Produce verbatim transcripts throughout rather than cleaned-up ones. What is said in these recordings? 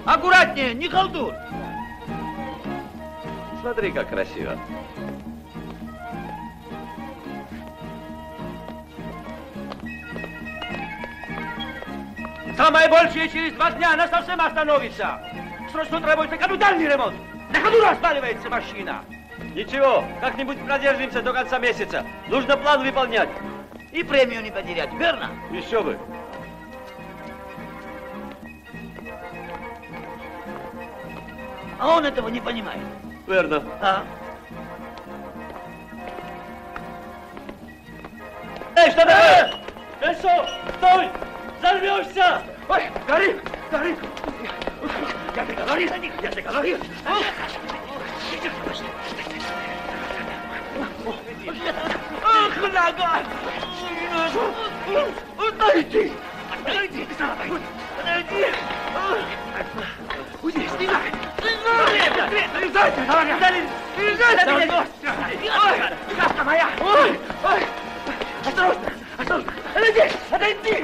Аккуратнее, не колдун. Смотри, как красиво. Самое большее через два дня она совсем остановится. Срочно требуется капитальный ремонт. На ходу разваливается машина. Ничего, как-нибудь продержимся до конца месяца. Нужно план выполнять. И премию не потерять, верно? Еще бы. А он этого не понимает. Верно. А? Эй, что такое? Песо, стой! Взорвешься! Ой, горит, горит! Я тебе говорил, я тебе говорил! Ах, нога! Подойди! Подойди! Подойди! Уйди, снижай! Слезайте, говорят! Слезайте! Ой, сказка моя! Ой, ой! Осторожно! Осторожно! Отойди! Отойди!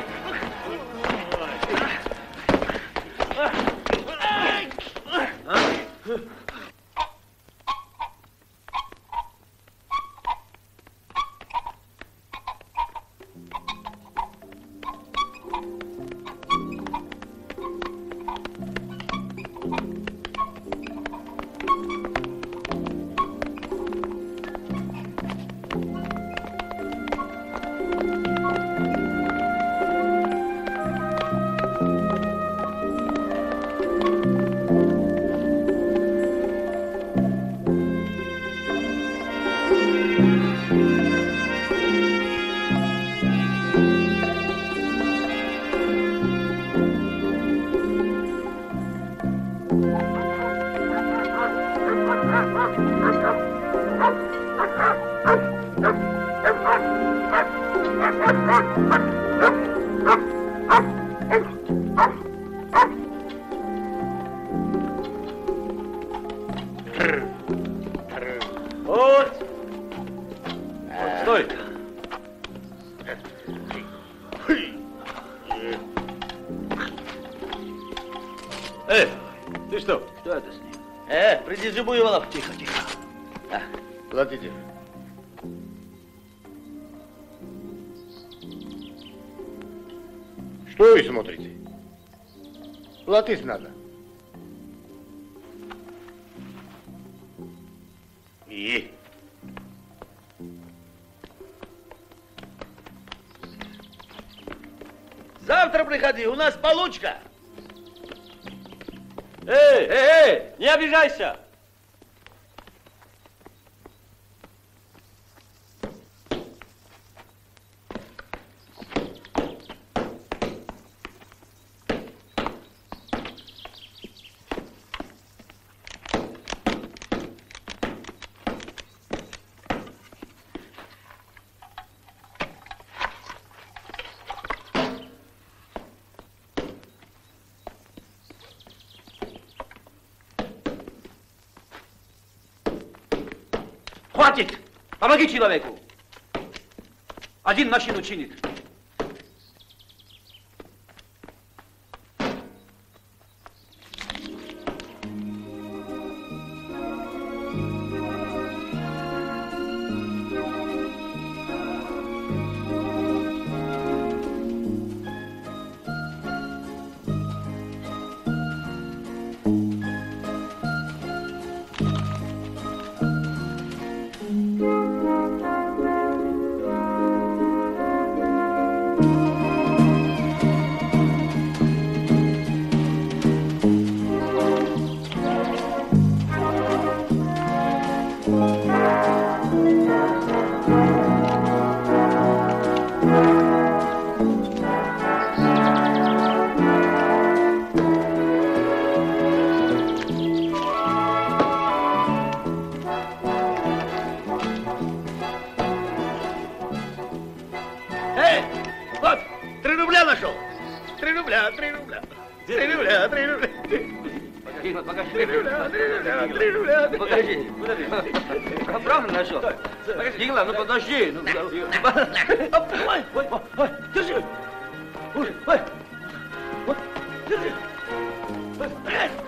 Вот. Стой. Эй, ты что? Что это с ним? Э, придержи буйволов. Тихо, тихо. А, платите. Что вы смотрите? Платить надо. И? Завтра приходи, у нас получка. Эй, эй, эй, не обижайся. Хватит! Помоги человеку! Один машину чинит. Ну подожди, ну Ой, ой, ой, держи! Ой, ой, ой, держи!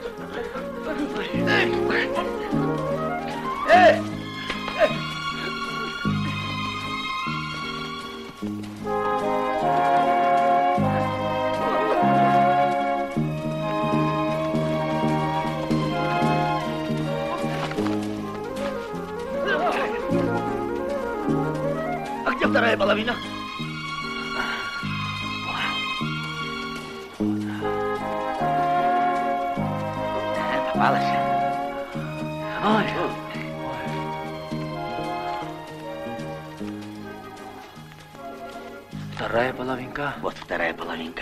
А где вторая половина? Попалась. Ой. Вторая половинка. Вот вторая половинка.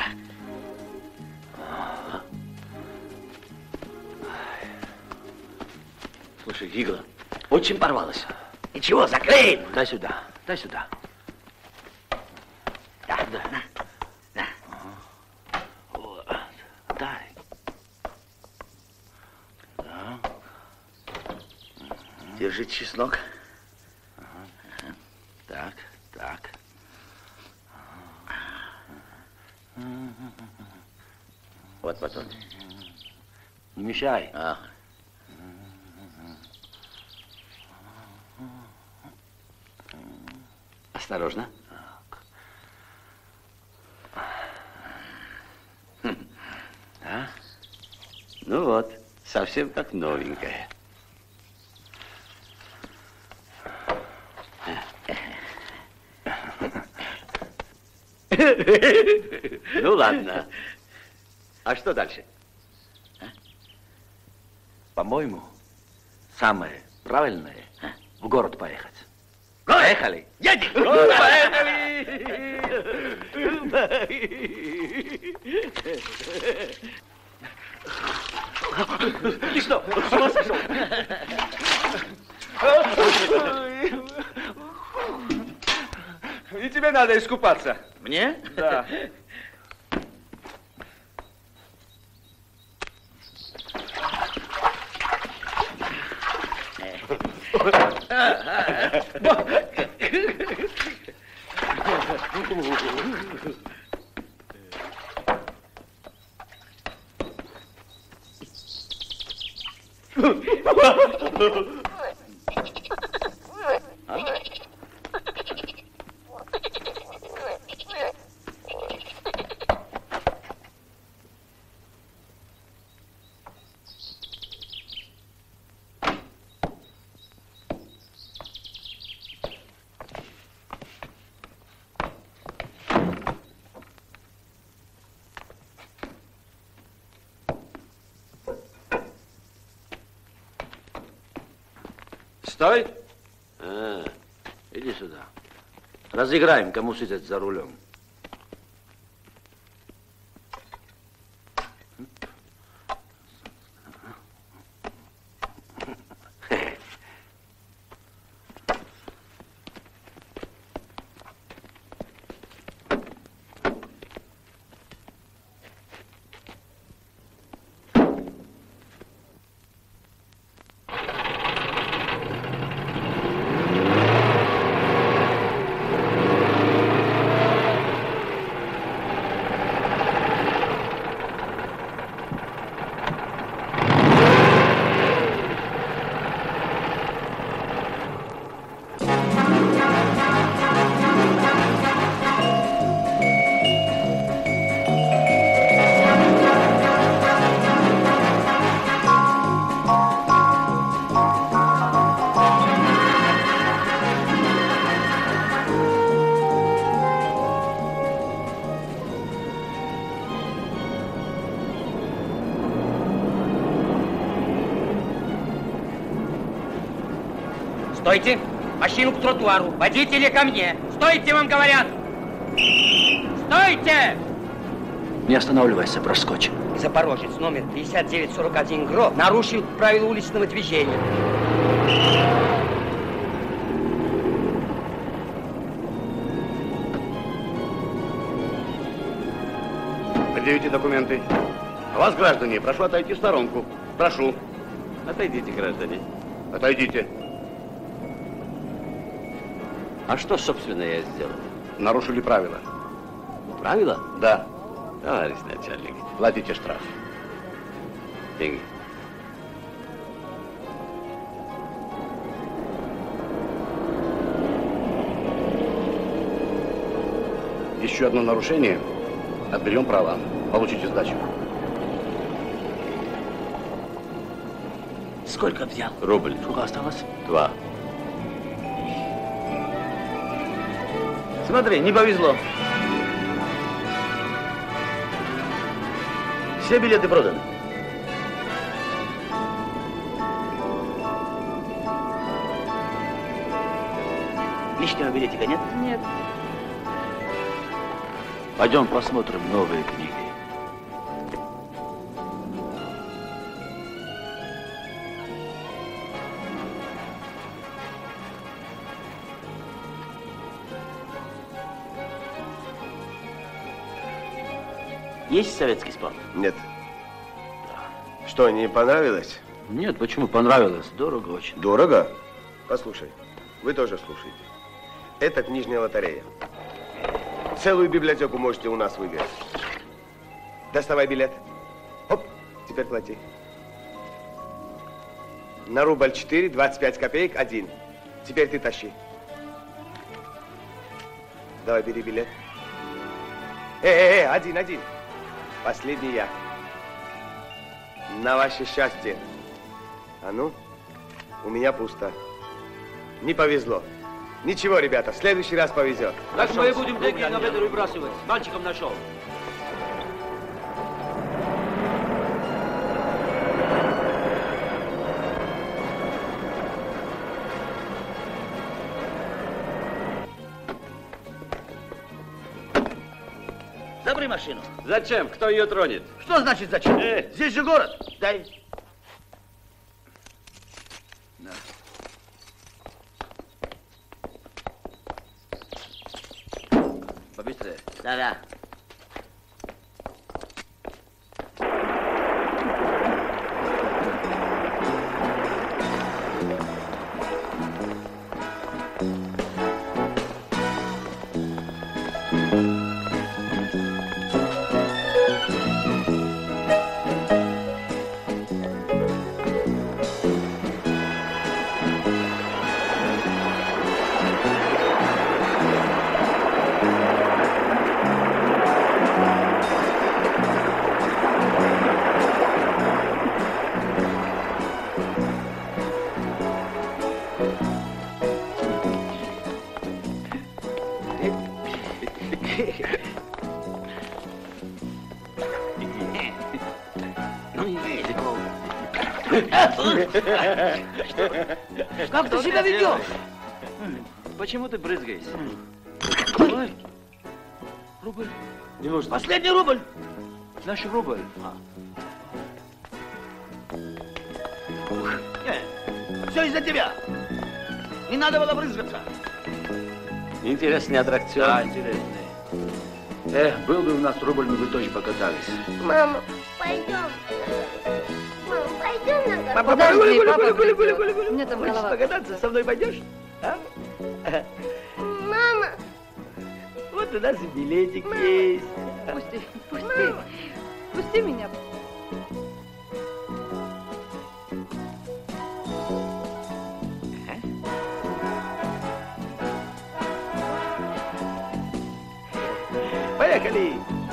Слушай, игла очень порвалась. Ничего, заклеим. Дай сюда, дай сюда. Да, да, да. Да. Вот. Дай. Да. Держи чеснок. Ага. Так, так. Вот потом. Не мешай. А. Осторожно. А? Ну вот, совсем как новенькая. Ну ладно. А что дальше? А? По-моему, самое правильное в город поехать. Поехали! Едем! Поехали! Ты что, с ума сошел? И тебе надо искупаться. Мне? Да. Стой! А, иди сюда. Разыграем, кому сидеть за рулем. Стойте! Машину к тротуару! Водители ко мне! Стойте, вам говорят! Стойте! Не останавливайся, проскочь. Запорожец номер пятьдесят девять сорок один ГРО нарушил правила уличного движения. Предъявите документы. А вас, граждане, прошу отойти в сторонку. Прошу. Отойдите, граждане. Отойдите. А что, собственно, я сделал? Нарушили правила. Правила? Да. Товарищ начальник. Платите штраф. Деньги. Еще одно нарушение, отберем права. Получите сдачу. Сколько взял? Рубль. Сколько осталось? Два. Смотри, не повезло. Все билеты проданы. Лишнего билетика нет? Нет. Пойдем посмотрим новые книги. Есть советский спорт? Нет. Что, не понравилось? Нет, почему? Понравилось. Дорого очень. Дорого? Послушай, вы тоже слушайте. Это книжная лотерея. Целую библиотеку можете у нас выиграть. Доставай билет. Оп, теперь плати. На рубль четыре, двадцать пять копеек, один. Теперь ты тащи. Давай, бери билет. Эй, эй, эй, один, один. Последний я. На ваше счастье. А ну, у меня пусто. Не повезло. Ничего, ребята, в следующий раз повезет. Так мы и будем деньги на ветер выбрасывать. С мальчиком нашел. Забери машину. Зачем? Кто ее тронет? Что значит зачем? Э. Здесь же город. Дай. На. Побыстрее. Да-да. Как ты себя ведешь? Почему ты брызгаешься? Рубль. Рубль. Не нужно. Последний рубль. Наш рубль. Все из-за тебя. Не надо было брызгаться. Интересный аттракцион. Да, интересный. Эх, был бы у нас рубль, мы бы тоже покатались. Мама, пойдем. Мама, пойдем на город. Подожди, папа придет. Мне там голова. Покататься со мной пойдешь? А? Мама, Вот у нас и билетик есть. Пусти, пусти. Пусти меня. Поехали!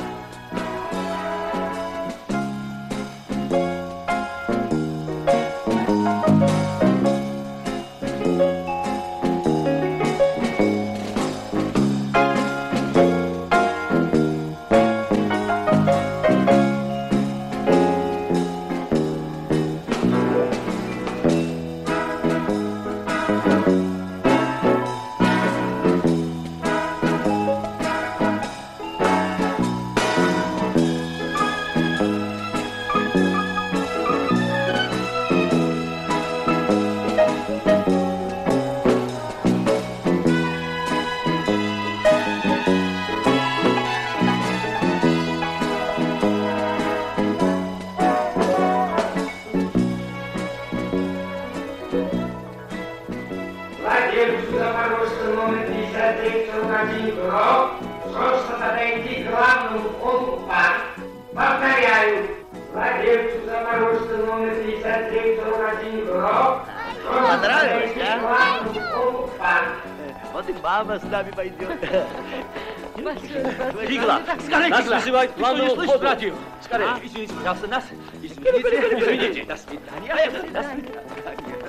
Владельцу Запорожца номер пятьдесят три сорок один Гроб срочно подойти к главному входу в парк. Повторяю, владельцу Запорожца номер пятьдесят три сорок один Гроб срочно подойти к главному входу в парк. Вот и мама с нами пойдет. Фигла! Нас вызывают планового входа. Братьев? Скорее, извините, пожалуйста, нас. Извините, извините. До свидания. До свидания.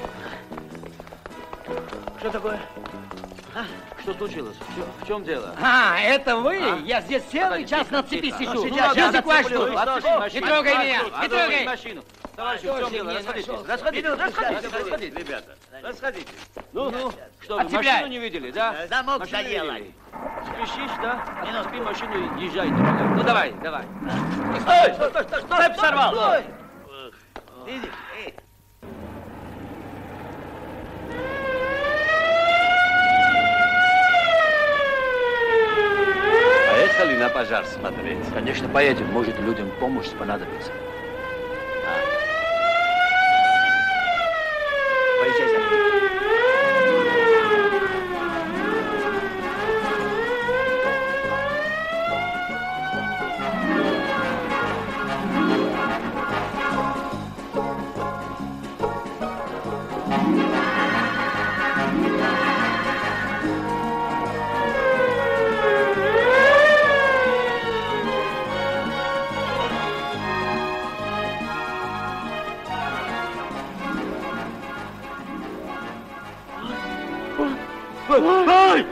Что такое? А? Что случилось? В чем, в чем дело? А, это вы? А? Я здесь целый час на цепи сижу. Сейчас, Язык ваш что? тут. Не трогай меня, не трогай. Машину. Товарищи, в чем дело? Расходитесь, расходитесь, расходитесь, расходитесь, ребята. Расходитесь. Ну, ну, что, вы машину не видели, да? Замок заделал. Спешишь, да? Теперь машину езжай, помогай. Ну, давай, давай. Стой, стой, стой, стой, стой, сорвал. Стой. Видишь? Эй. Поехали на пожар смотреть. Конечно, поедем. Может, людям помощь понадобится. Поезжай за мной. Ай!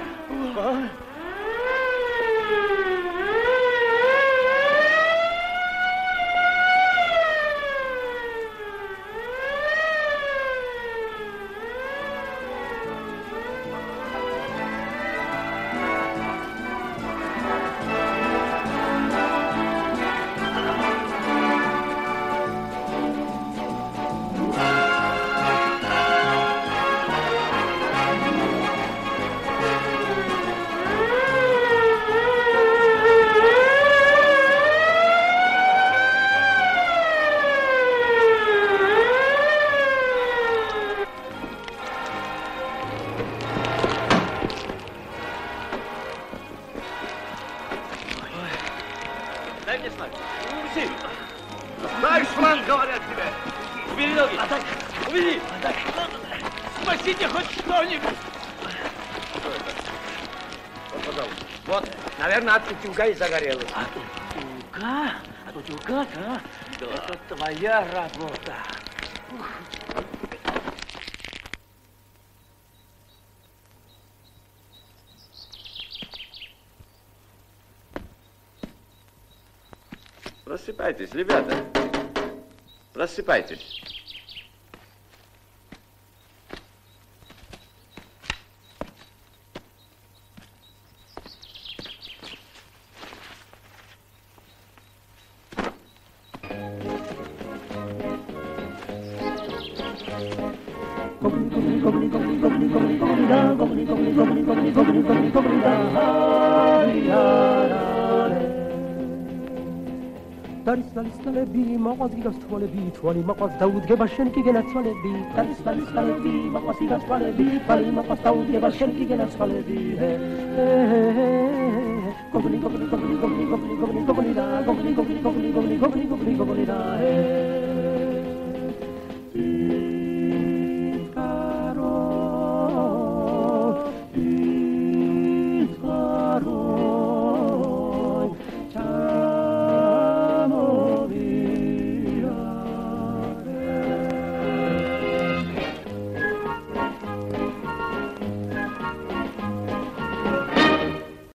Дай мне шланг. Увези. Дай шланг, говорят тебе. Убери ноги. Увези. Спасите хоть что-нибудь. Что это? Вот, пожалуйста. Вот, наверное, от утюга и загорелось. От утюга? От утюга, да? Это твоя работа. Просыпайтесь, ребята. Просыпайтесь. Daris daris dale bi maqas gigas twale bi twali maqas Daud ge bashen ki gena twale bi Daris daris dale bi maqas gigas twale bi twali maqas Daud ge bashen ki gena twale bi Kobli kobli